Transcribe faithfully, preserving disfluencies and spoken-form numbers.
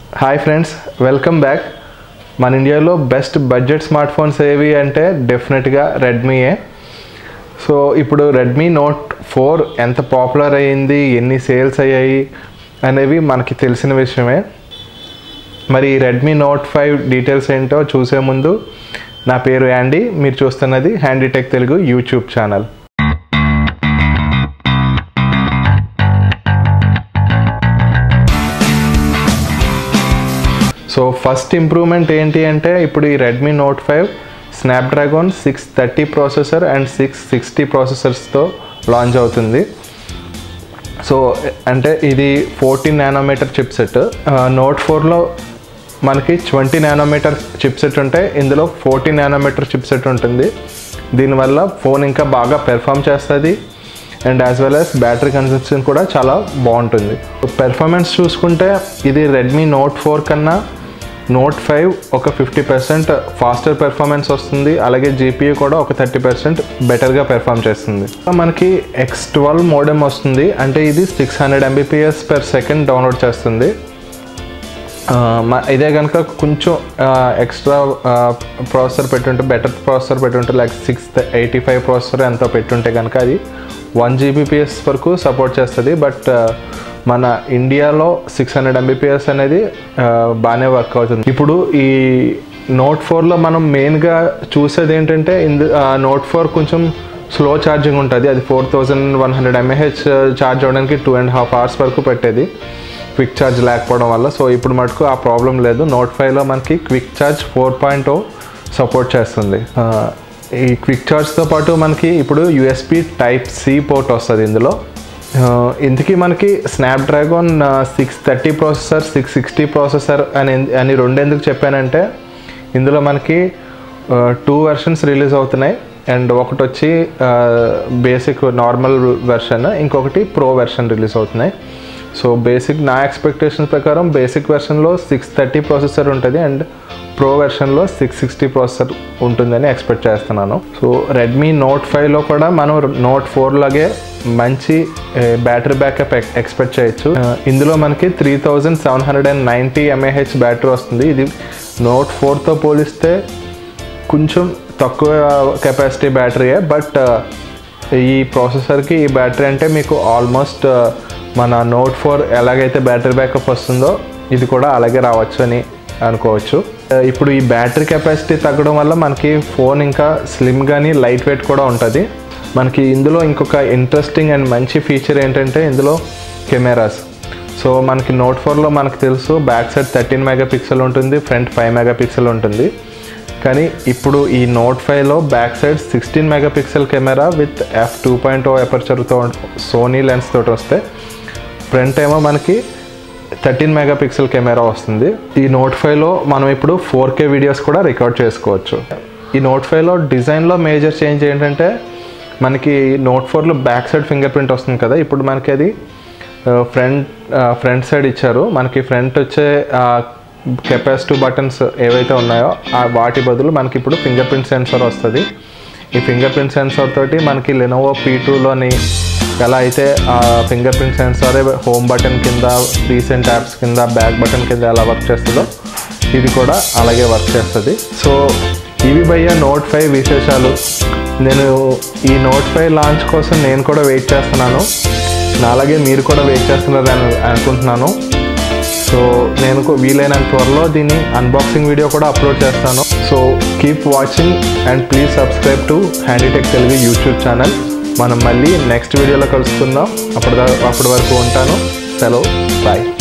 Hi friends, welcome back. మన ఇండియాలో best budget smart phones ఏవి అంటే డెఫినెట్గా రెడ్మీయే. సో ఇప్పుడు రెడ్మీ నోట్ ఫోర్ ఎంత పాపులర్ అయ్యింది, ఎన్ని సేల్స్ అయ్యాయి అనేవి మనకి తెలిసిన విషయమే. మరి రెడ్మీ నోట్ ఫైవ్ డీటెయిల్స్ ఏంటో చూసే ముందు నా పేరు యాండీ, మీరు చూస్తున్నది Handy Tech Telugu YouTube channel. So first improvement ఏంటి అంటే ఇప్పుడు ఈ Redmi Note five Snapdragon six thirty processor and six sixty ప్రాసెసర్స్తో లాంచ్ అవుతుంది. సో అంటే ఇది ఫోర్టీన్ నానోమీటర్ చిప్సెట్. నోట్ ఫోర్లో మనకి ట్వంటీ నానోమీటర్ చిప్సెట్ ఉంటే ఇందులో ఫోర్టీన్ నానోమీటర్ చిప్సెట్ ఉంటుంది. దీనివల్ల ఫోన్ ఇంకా బాగా పెర్ఫామ్ చేస్తుంది and as well as battery consumption కూడా చాలా బాగుంటుంది. పెర్ఫార్మెన్స్ చూసుకుంటే ఇది రెడ్మీ నోట్ ఫోర్ కన్నా నోట్ ఫైవ్ ఒక ఫిఫ్టీ పర్సెంట్ ఫాస్టర్ పెర్ఫార్మెన్స్ వస్తుంది. అలాగే జీపీయూ కూడా ఒక థర్టీ పర్సెంట్ బెటర్గా పెర్ఫామ్ చేస్తుంది. మనకి ఎక్స్ ట్వెల్వ్ మోడెమ్ వస్తుంది, అంటే ఇది six hundred Mbps per second download చేస్తుంది. ఇదే కనుక కొంచెం ఎక్స్ట్రా ప్రాసెసర్ పెట్టుంటే, బెటర్ ప్రాసెసర్ పెట్టుంటే like six eighty five processor ఎంతో పెట్టుంటే కనుక అది వన్ జీబీపీఎస్ వరకు సపోర్ట్ చేస్తుంది. బట్ మన ఇండియాలో సిక్స్ హండ్రెడ్ ఎంబీపీఎస్ అనేది బాగానే వర్క్ అవుతుంది. ఇప్పుడు ఈ నోట్ ఫోర్లో మనం మెయిన్గా చూసేది ఏంటంటే ఇందు నోట్ ఫోర్ కొంచెం స్లో ఛార్జింగ్ ఉంటుంది. అది four thousand one hundred mAh charge అవ్వడానికి టూ అండ్ హాఫ్ అవర్స్ వరకు పెట్టేది క్విక్ ఛార్జ్ లేకపోవడం వల్ల. సో ఇప్పుడు మటుకు ఆ ప్రాబ్లం లేదు. నోట్ ఫైవ్లో మనకి quick charge four point O support చేస్తుంది. ఈ క్విక్ ఛార్జ్తో పాటు మనకి ఇప్పుడు యూఎస్బి టైప్ సి పోర్ట్ వస్తుంది ఇందులో. ఇందుకీ మనకి Snapdragon six thirty processor, six sixty processor అని అని రెండు ఎందుకు చెప్పానంటే ఇందులో మనకి టూ వెర్షన్స్ రిలీజ్ అవుతున్నాయి. అండ్ ఒకటి వచ్చి బేసిక్ నార్మల్ వెర్షన్, ఇంకొకటి ప్రో వెర్షన్ రిలీజ్ అవుతున్నాయి. సో బేసిక్ నా ఎక్స్పెక్టేషన్ ప్రకారం బేసిక్ వెర్షన్లో సిక్స్ థర్టీ ప్రాసెసర్ ఉంటుంది అండ్ ప్రో వెర్షన్లో సిక్స్ సిక్స్టీ ప్రాసెసర్ ఉంటుందని ఎక్స్పెక్ట్ చేస్తున్నాను. సో రెడ్మీ నోట్ ఫైవ్లో కూడా మనం నోట్ ఫోర్ లాగే మంచి బ్యాటరీ బ్యాకప్ ఎక్స్పెక్ట్ చేయొచ్చు. ఇందులో మనకి three thousand seven hundred and ninety mAh battery వస్తుంది. ఇది నోట్ ఫోర్తో పోలిస్తే కొంచెం తక్కువ కెపాసిటీ బ్యాటరీయే, బట్ ఈ ప్రాసెసర్కి ఈ బ్యాటరీ అంటే మీకు ఆల్మోస్ట్ మన నోట్ ఫోర్ ఎలాగైతే బ్యాటరీ బ్యాకప్ వస్తుందో ఇది కూడా అలాగే రావచ్చు అని అనుకోవచ్చు. ఇప్పుడు ఈ బ్యాటరీ కెపాసిటీ తగ్గడం వల్ల మనకి ఫోన్ ఇంకా స్లిమ్ కానీ లైట్ వెయిట్ కూడా ఉంటుంది. మనకి ఇందులో ఇంకొక ఇంట్రెస్టింగ్ అండ్ మంచి ఫీచర్ ఏంటంటే ఇందులో కెమెరాస్. సో మనకి నోట్ ఫోర్లో మనకు తెలుసు back side thirteen megapixel ఉంటుంది, ఫ్రంట్ ఫైవ్ మెగా పిక్సెల్ ఉంటుంది. కానీ ఇప్పుడు ఈ నోట్ ఫైవ్లో back side sixteen megapixel camera with F two point O ఎపర్చర్తో సోనీ లెన్స్ తోటి వస్తే, ఫ్రంట్ ఏమో మనకి థర్టీన్ మెగా పిక్సెల్ కెమెరా వస్తుంది. ఈ నోట్ ఫైవ్లో మనం ఇప్పుడు ఫోర్ కే వీడియోస్ కూడా రికార్డ్ చేసుకోవచ్చు. ఈ నోట్ ఫైవ్లో డిజైన్లో మేజర్ చేంజ్ ఏంటంటే మనకి నోట్ ఫోర్లో బ్యాక్ సైడ్ ఫింగర్ ప్రింట్ వస్తుంది కదా, ఇప్పుడు మనకి అది ఫ్రంట్ ఫ్రంట్ సైడ్ ఇచ్చారు. మనకి ఫ్రంట్ వచ్చే కెపాసిటివ్ బటన్స్ ఏవైతే ఉన్నాయో వాటి బదులు మనకి ఇప్పుడు ఫింగర్ ప్రింట్ సెన్సార్ వస్తుంది. ఈ ఫింగర్ ప్రింట్ సెన్సార్ తోటి మనకి లెనోవో పీ టూలోని ఎలా అయితే ఫింగర్ ప్రింట్ సెన్సారే హోమ్ బటన్ కింద, రీసెంట్ యాప్స్ కింద, బ్యాక్ బటన్ కింద ఎలా వర్క్ చేస్తుందో ఇది కూడా అలాగే వర్క్ చేస్తుంది. సో ఇవి భయ్య నోట్ ఫైవ్ విశేషాలు. నేను ఈ నోట్ ఫైవ్ లాంచ్ కోసం నేను కూడా వెయిట్ చేస్తున్నాను, అలాగే మీరు కూడా వెయిట్ చేస్తున్నారని అనుకుంటున్నాను. సో నేను వీలైనంత త్వరలో దీన్ని అన్బాక్సింగ్ వీడియో కూడా అప్లోడ్ చేస్తాను. So keep watching and please subscribe to Handy Tech Telugu YouTube channel. మనం మళ్ళీ నెక్స్ట్ వీడియోలో కలుసుకుందాం. అప్పటి అప్పటి వరకు ఉంటాను. సెలవు, బాయ్.